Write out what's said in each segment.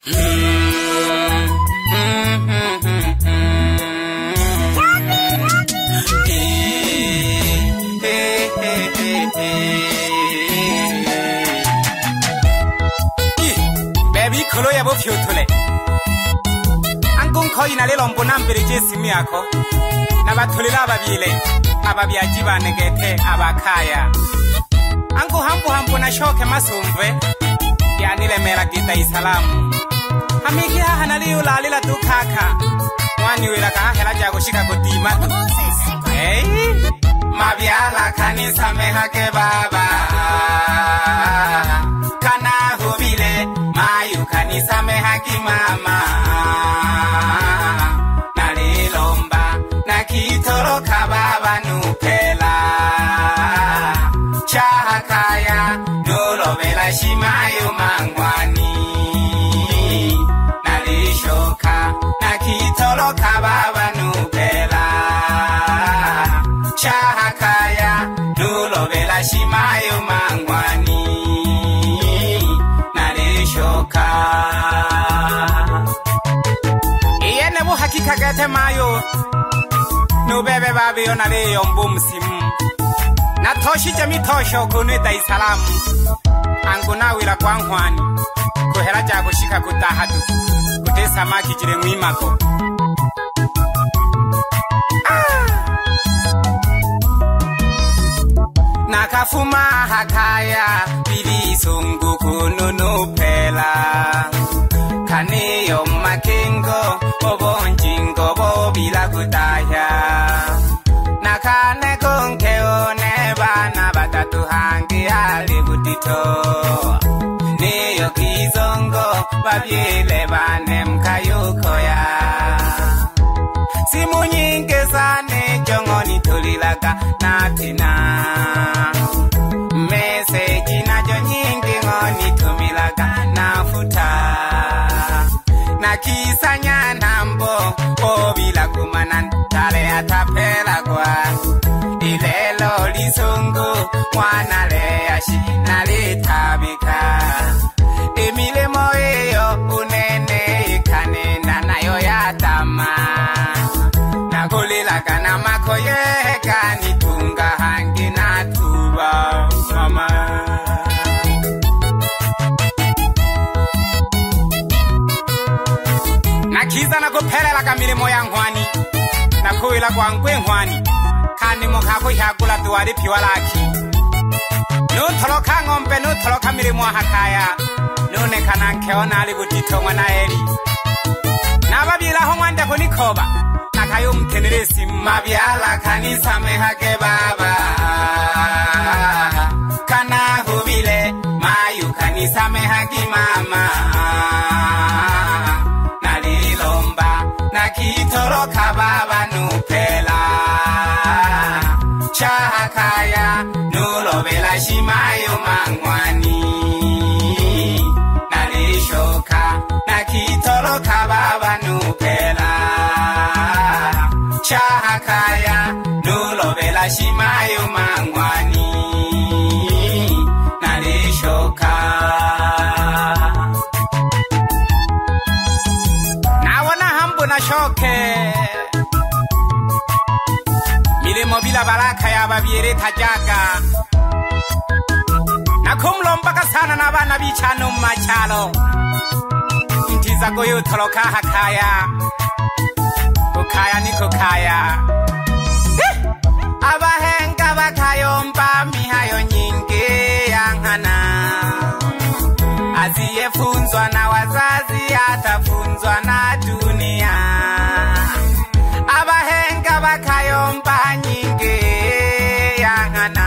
Baby kholo ya bophyo thole Angkong khoi na le lompo nampere je simi yakho na batholela ababyaji banekethe abakhaya Angu hampo na shoke masumve yani lemela kita isalamu Hamiki hana liyo lalila tukaka Mwani wela kahela jago shika kutima Hey Mabiala kanisa mehake baba Kana hubile Mayu kanisa mehaki mama Nalilomba Nakitoroka baba nupela Chahakaya Nulovela shimayo mangwani Nalishoka Nakitoroka baba nupela Chahakaya Nulovela shimayo mangwani Nalishoka Iye nebu hakika gete mayo Nubebe babi yonale yombu msimu Natoshi jami tosho kune Dar es Salaam Anguna wila kwa Nhwani Kuhela jago shika kutahadu Kute samaki jire mwimako Nakafuma hakaya Bili sungu kununu pela Kaneyo makengo Obonjingo bobila kutaya Nakane konkeo nebana batatu hangi hali butito Neyo kizongo babyele bane mkayukoya Simu nyinge sane jongoni tulilaka natina Meseji najo nyingi ngoni tumilaka nafuta Nakisanya nambo obila kumanan tale atapela kwa Ilelo lisungu mwanale ashi nalitabika Emile moeyo unene ikanenda nayo yatama Nakulilaka na makoye kanitunga hangi natuba mama Nakiza nakupelela kamilimo ya Nhwani Nakuwila kwa nkwe Nhwani Kani mokako hiagula tuwari piwalaki Nutoloka ngombe nutoloka milimo hakaya Nune kanankeo nali butito mwanaeli Nababila hongwande kunikoba Nakayo mtenelesi mabiala kanisa mehake baba Kana hubile mayu kanisa mehaki mama Nalilomba nakitoroka baba nupela Chahakaya nulovela shimayo mangwani Nalishoka nakitoroka baba nupela Chahakaya nulovela shimayo mangwani Nalishoka Nawana hambu na shoke Milimo bila baraka ya babiere tajaga Nakumlombaka sana na bana bichano machalo Ntiza goyo toloka hakaya Kukaya ni kukaya Abahenga bakayomba mihayo nyingi yanghana Aziyefunzwa na wazazi atafunzwa na dunia Abahenga bakayomba nyingi yanghana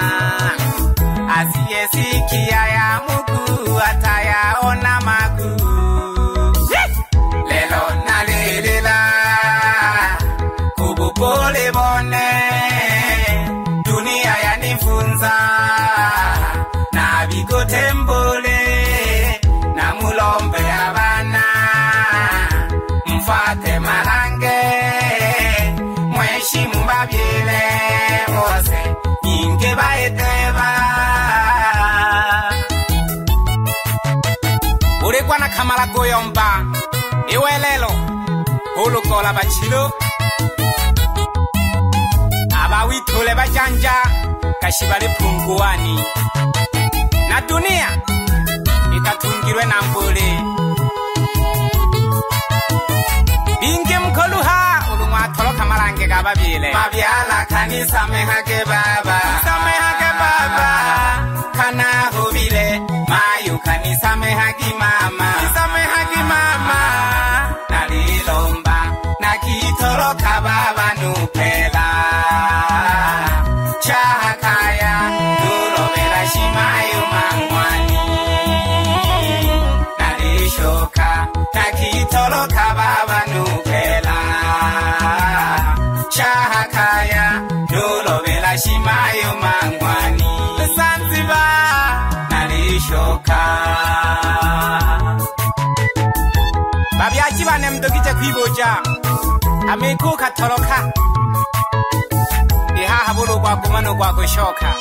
Asiyesikia ya Mungu atayaona makuu Lelo na lelela Kubupole bone Dunia yanifunza Na biko tembole Na mulombe abana kamala goyomba iwelelo ulukola bachilo abawithule bajanja kashibali punguani na dunia itatungirwe na mbule binge mkoluha ulumwatolo kamalange gababile mabyala kanisa mehage baba kana hubile mayu kanisa mehagi mama nalilomba nakitolo kababa nupela chakaya nulobela shimayo mangwani nalishoka nakitolo kababa nupela chakaya nulobela shimayo mangwani nalishoka babyaji bane mdogije kwiboja amiku katoroka ihaha bulu kwa kumano kwa kushoka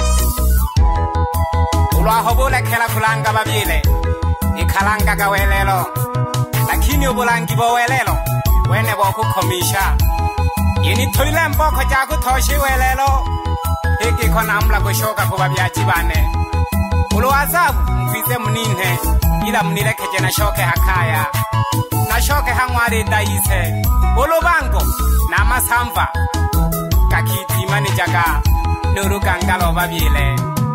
ulwaho bule kela kulanga babile ikalanga gawelelo lakini ubulangi bowelelo wene bokukomisha yini tulile mboko jaku toshi welelo hiki kona amla kushoka kubabyaji bane uluwazabu mfize munine ila munilekeje na shoke hakaya na shoke hangwari daise ulubango na masamva kakiti manijaga nurugangalo babile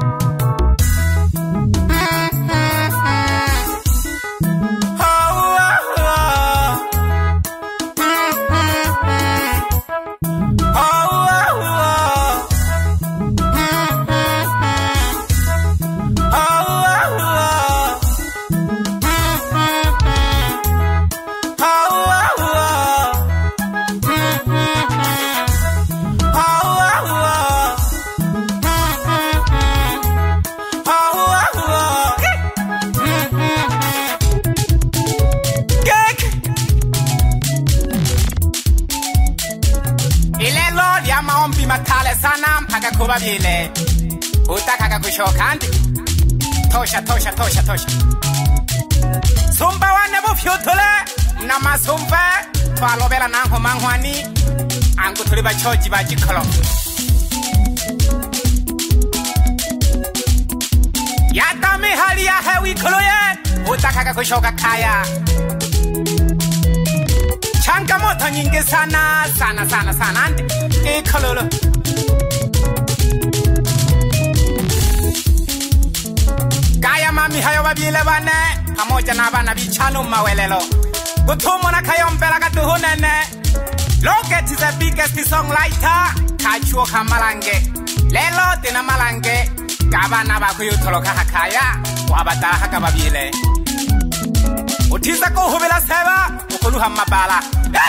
matale sana mpaka kubabile utaka kushoka andi tosha sumba wane bufyutule mna masumba twalobela nanko mangwani angu tuli bachoji bajikolo yatami hali ya hewi kuluye utaka kushoka kaya changamoto nyingi sana andi ikololo kaya mami hayo babile bane pamoja na bana bichano mawelelo kutumo na kayombela katuhunene Loket is the biggest songwriter kachuo kamalange lelo tina malange kabana bakuyutoloka hakaya wabataha kababile utiza kuhubila seba ukuluha mabala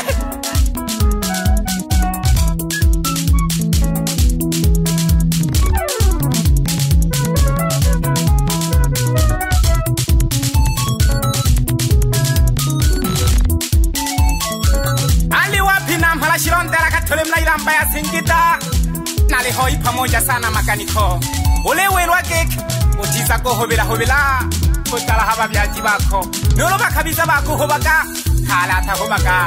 Shirondela katole mnailamba ya Singida nalihoi pamoja sana makaniko ulewelwa geki utiza kuhubila kutala haba byaji bako nuloba kabiza bako hubaga halata hubaga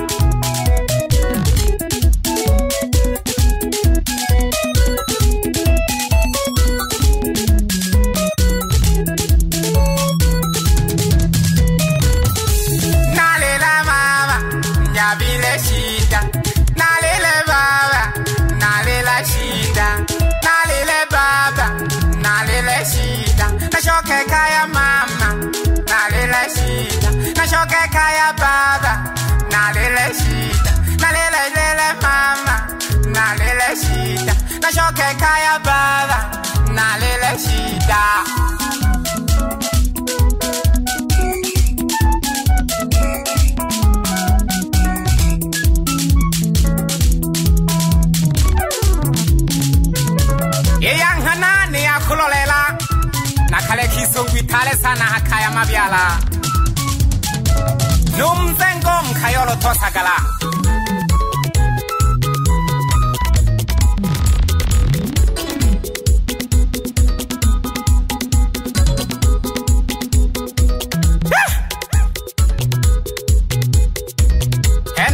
nalela mama nyabile shida nalele baba nalela shida nalele baba nalela shida nashoke kaya mama nalela shida nashoke kaya baba nalela shida nalela mama nalela shida nashoke kaya baba nalela shida kulolela nakale kisungwi tale sana hakaya mabyala numzengo mkhayolo tosagala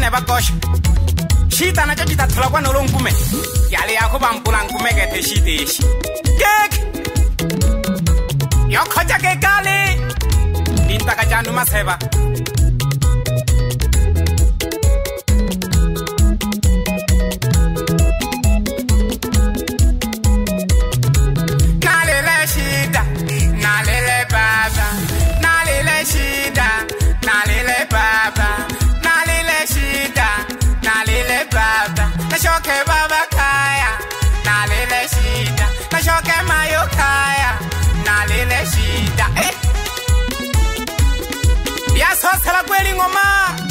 ne bakosha shita na chita thola kwa no longume yale yakho bampula ngume ke the shiteshi kek yo khoja ke kale dinta ka janu maseba Nashoke baba kaya, nalele shida. Nashoke mayo kaya, nalele shida. Biaso sala kweli ngoma.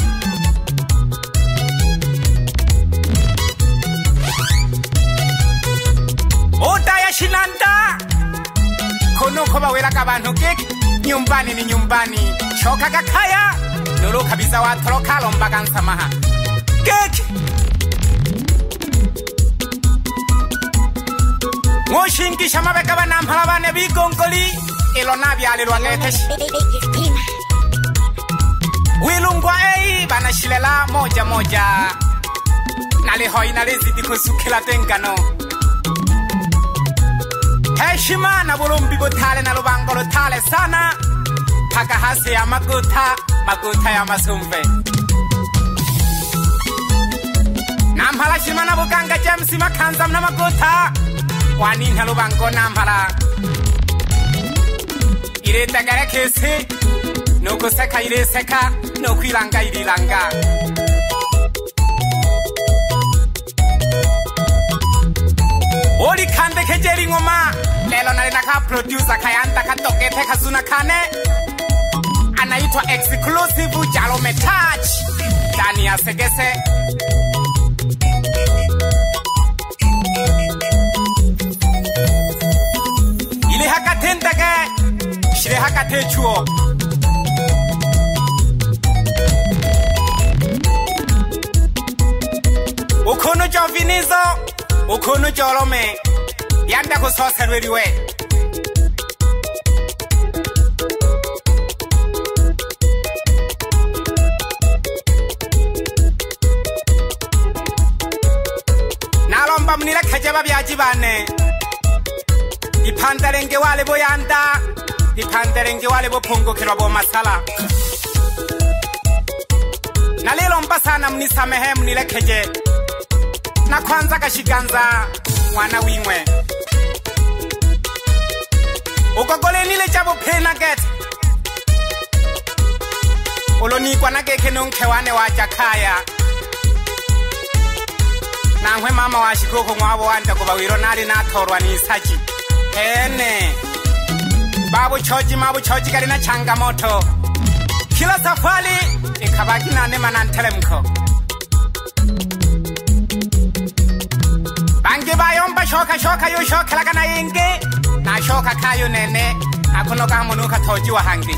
Ota ya shilanda. Kono koba wela kabantu keki. Nyumbani ni nyumbani. Shoka kakaya. Lolo kabisa wa toroka lomba kansamaha. Keki. Moshinki shamabeka banampala bane bikonkoli ilona byalelwa ngeteshi wilungwa banashilela moja moja nalihoi nalizidi kusukila tengano heshima na bulumbi butale na lubango lutale sana paka hasi ya maguta ya masumve nampala shima na bukanga James Makanza mna maguta wani nhalo bango nampala ireta gare kese no kuseka ire seka no kwilanga irilanga oli kande kejeri ngoma lelo nalina ka producer kayanta katokete kazuna kane anaitwa exclusive Jalome Touch ndani ya segese Tendage shire hakate chuo ukono jovinizo ukono Jalome yanda ko soserweriwe nalomba mnile kajaba byajibane Ipandarenge wale boyanda Ipandarenge wale bopungo kilo bo masala Na lelo mbasana mnisamehe mnilekeje Na kwanza kashiganza wana wimwe Ukogole nile jabo pena get Oloni kwa nageke nunke wane wajakaya Na ngwe mama washikoko mwabo wanda kubawiro nali natorwa ni isaji Ene Babu choji karina changamoto Kila safari ikabaki na nema na ntelemko Bangi bayomba shoka yu shoka laga na ingi Na shoka kayo nene Akuno kamunuka toji wa hangi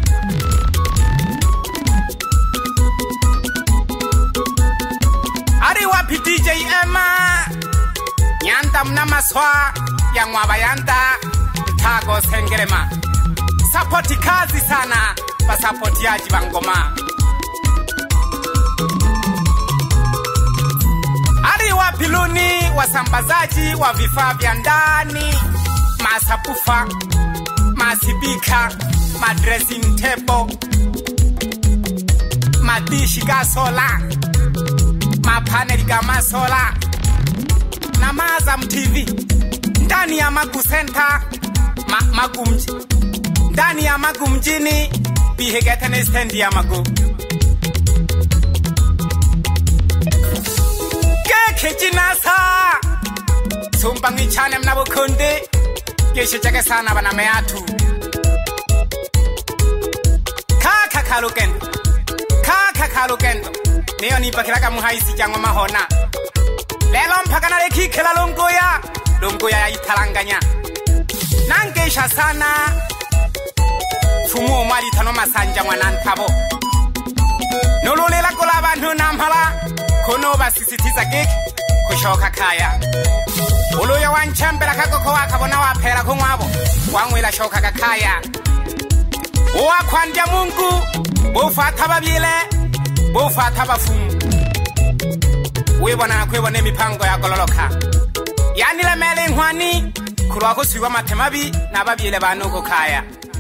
Ari wapi DJ Emma Nyanda mna maswa ya mwaba yanda Tago sengerema Sapoti kazi sana Pasapoti yaji bangoma Ari wapiluni wasambazaji wa vifaa vya ndani Masapufa Masibika Madressing table Madishi gasola Mapaneli gamasola Na Mazam TV Ndani ya Magu Center Magumji Ndani ya Magu mjini Bihegetene stendi ya Magu Keke jinasa Sumbangi chane mnabukunde Keshe chake sana bana meatu Kaka kalukendo Neo nipakilaka muhaisi jango mahona Lelo mpaka na leki kela Lunguya ya italanganya Nangesha sana Fumu umari tano masanja mwanantabo Nululela kula bantu nampala Kuno basisitiza keki Kushoka kaya Uluyo wanchambela kakoko wakabona wapela kumwabo Wangwila shoka kakaya Uwa kwandya Mungu Bufata babile Bufata bafumu wibona kwibona imipango ya gololoka yani la mele nhwani kurwa ko siwa mathemabi nababyele banuko khaya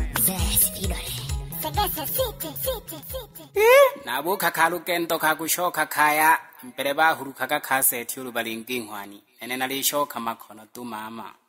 nabo khakhalu kento khakushoka khaya impere ba huruka ka khase thi ulubalingi nhwani ene nali shoka makhono tu mama